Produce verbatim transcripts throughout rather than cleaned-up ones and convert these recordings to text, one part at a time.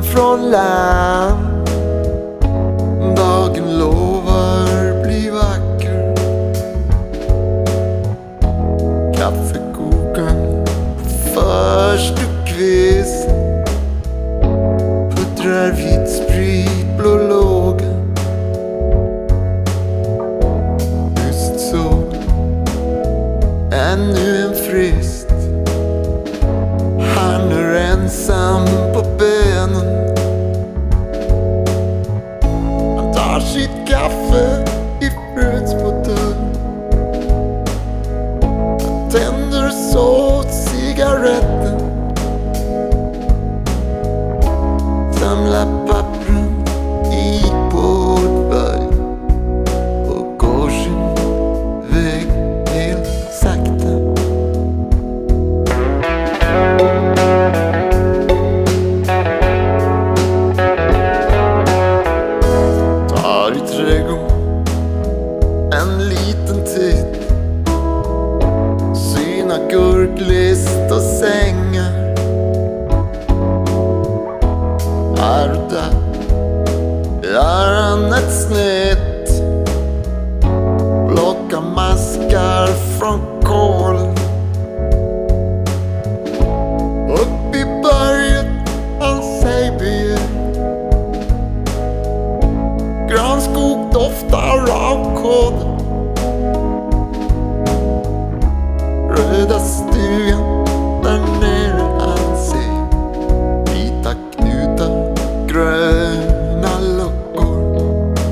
från land. Dagen lovar bli vacker. Kaffekokarn, förstukvist, puttrar vitt, spritblå, låga, huset, sover, ännu en frist. Han är ensam på benen. Han tar sitt kaffe i fruns på dörren. Han tänder så cigaretten. Samlar pappren i portfölj och går sin väg helt sakta. Tar i trädgården en liten tid, synar gurklist och sängar. Här och där gör han ett snitt, plockar maskar från kol. Upp i berget han sig beger. Granskog doftar av kod. Röda stugan där nere han ser vita knutar, gröna luckor.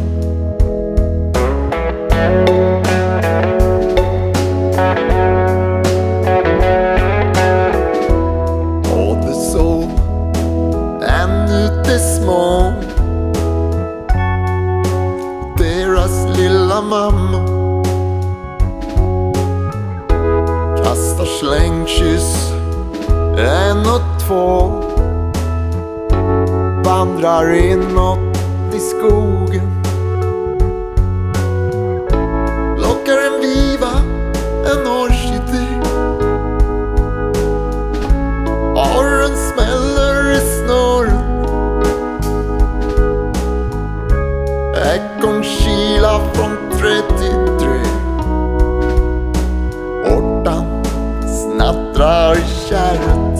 Och det sov ännu de små. Deras lilla mamma kastar slängkyss en och två. Vandrar inåt i skogen. Lockar en viva, en orkidé. Arren smäller i snören. Ekornkila från trettiotre. Ortan snattrar i kärret.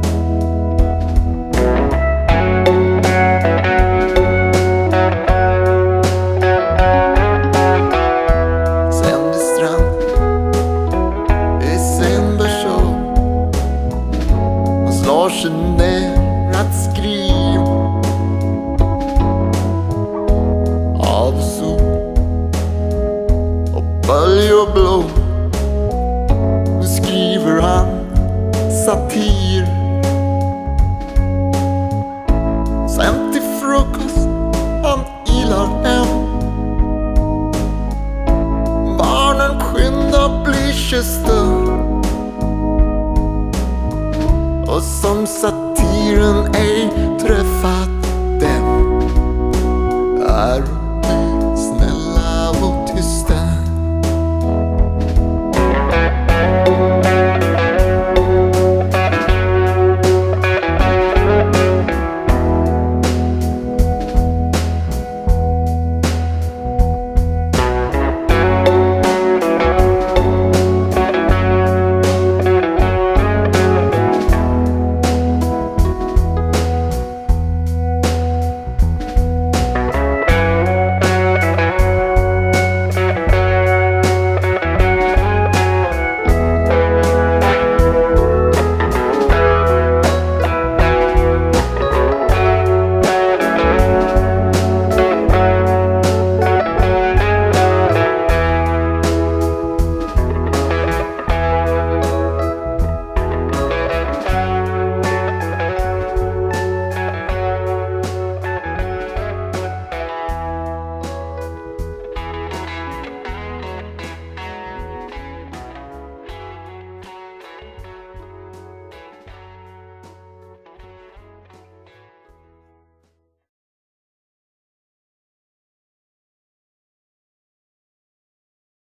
Ner att skriva av sol och bölj och blå. Nu skriver han satir. Sen till frukost han ilar hem. Barnen skyndar bli kyssta. Och som satiren ej träffar